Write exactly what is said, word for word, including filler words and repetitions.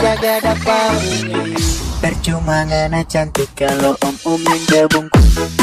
jaga dapat. Percuma ngana cantik kalau om-om yang gabungku.